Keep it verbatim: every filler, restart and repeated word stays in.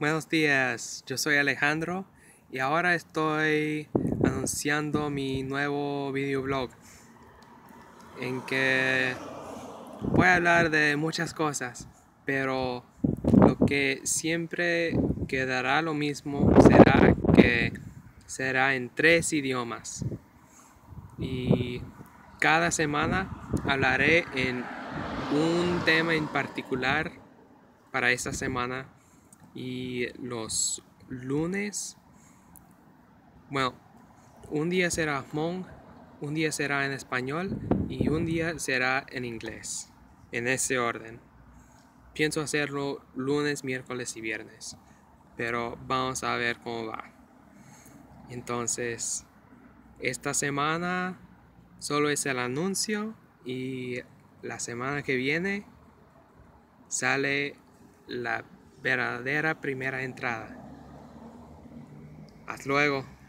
Buenos días, yo soy Alejandro y ahora estoy anunciando mi nuevo videoblog en que voy a hablar de muchas cosas, pero lo que siempre quedará lo mismo será que será en tres idiomas y cada semana hablaré en un tema en particular para esta semana y los lunes, bueno, un día será Hmong, un día será en español y un día será en inglés, en ese orden. Pienso hacerlo lunes, miércoles y viernes, pero vamos a ver cómo va. Entonces, esta semana solo es el anuncio y la semana que viene sale la verdadera primera entrada. Hasta luego.